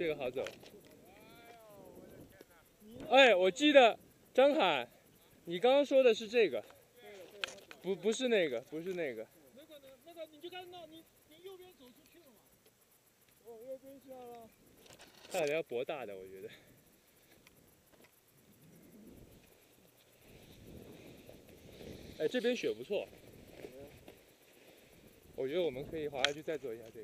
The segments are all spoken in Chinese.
这个好走。哎，我记得张海，你刚刚说的是这个，不是那个，不是那个。 那个你就看到你右边走出去了嘛？哦，右边下了。 他俩要博大的，我觉得。哎，这边雪不错。我觉得我们可以滑下去再做一下这个。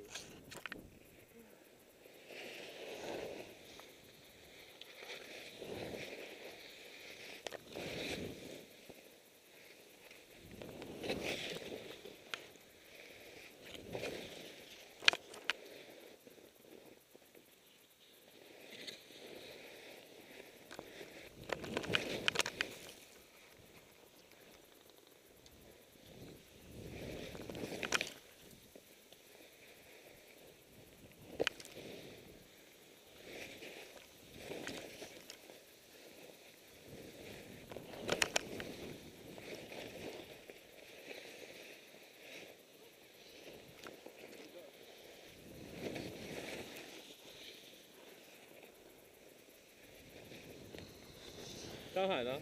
张海呢？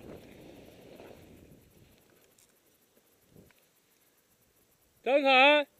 张海。